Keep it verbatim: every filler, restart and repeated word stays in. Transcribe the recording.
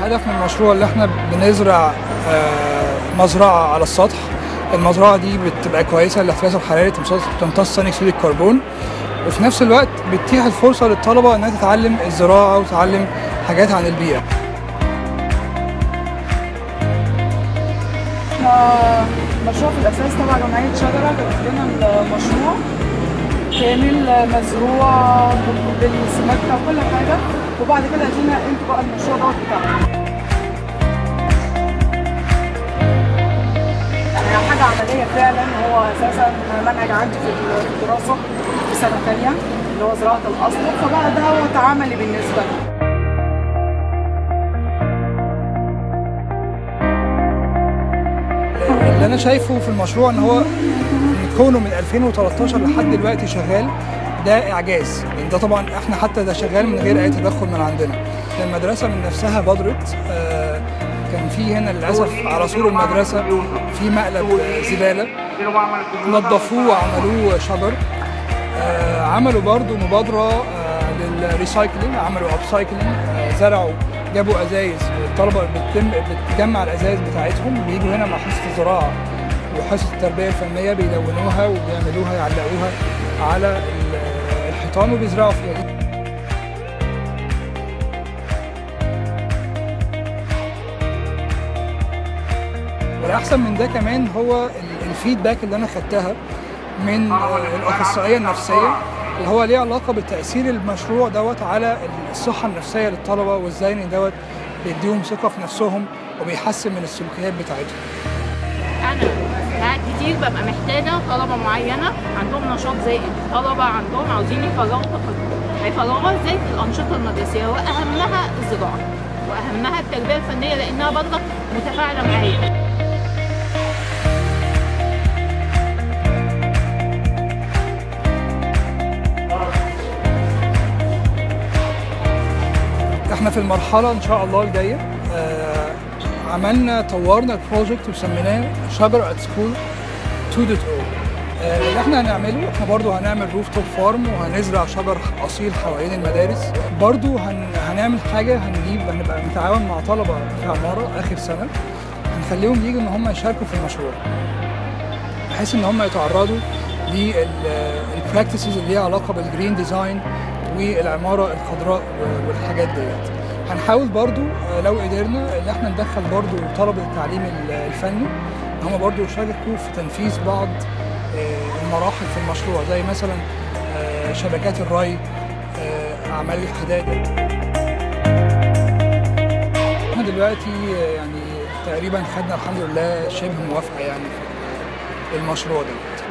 الهدف من المشروع اللي احنا بنزرع مزرعه على السطح. المزرعه دي بتبقى كويسه للاحتباس الحراري، تمتص ثاني اكسيد الكربون، وفي نفس الوقت بتتيح الفرصه للطلبه انها تتعلم الزراعه وتتعلم حاجات عن البيئه. مشروع في الاساس تبع جمعيه شجره، جابت لنا المشروع كامل مزروع بالسمكه وكل حاجه، وبعد كده ادينا انتوا بقى المشروع دوت بتاعنا. يعني حاجه عمليه فعلا، هو اساسا منهج عندي في الدراسه في سنه ثانيه اللي هو زراعه الاصل، فبقى دوت عملي بالنسبه لي. اللي انا شايفه في المشروع ان هو كونه من ألفين وتلتاشر لحد دلوقتي شغال، ده اعجاز. يعني ده طبعا احنا حتى ده شغال من غير اي تدخل من عندنا. المدرسه من نفسها بادرت، آه كان في هنا للاسف على سور المدرسه في مقلب زباله، نظفوه وعملوه شجر. آه عملوا برضو مبادره آه للريسايكلينج، عملوا اب سايكلينج، آه زرعوا، جابوا ازايز، الطلبه بتتم بتجمع الازايز بتاعتهم، بيجوا هنا مع حصه الزراعه وحصه التربيه الفنيه بيلونوها وبيعملوها يعلقوها على الحيطان وبيزرعوا فيها. والاحسن من ده كمان هو الفيدباك اللي انا خدتها من الاخصائيه النفسيه، اللي هو ليه علاقه بتاثير المشروع دوت على الصحه النفسيه للطلبه، وازاي ان دوت بيديهم ثقه في نفسهم وبيحسن من السلوكيات بتاعتهم. انا ساعات كتير ببقى محتاجه طلبه معينه عندهم نشاط زائد، طلبه عندهم عاوزين يفرغوا طاقتهم، هيفرغوها ازاي؟ في الانشطه المدرسيه، واهمها الزراعه واهمها التربيه الفنيه، لانها برضك متفاعله معايا. احنا في المرحله ان شاء الله الجايه آه عملنا طورنا البروجكت وسميناه شجره ات سكول اتنين نقطة صفر. آه اللي احنا هنعمله، احنا برضو هنعمل روفتوب فارم وهنزرع شجر اصيل حوالين المدارس. برضو هن هنعمل حاجه، هنجيب هنبقى نتعاون مع طلبه في عماره اخر سنه، هنخليهم يجوا ان هم يشاركوا في المشروع، بحيث ان هم يتعرضوا للبراكتسز اللي ليها علاقه بالجرين ديزاين والعماره الخضراء والحاجات ديت. هنحاول برضو لو قدرنا ان احنا ندخل برضو طلبه التعليم الفني، هم برضو يشاركوا في تنفيذ بعض المراحل في المشروع، زي مثلا شبكات الري، اعمال الحدائق. احنا دلوقتي يعني تقريبا خدنا الحمد لله شبه موافقه يعني في المشروع ده.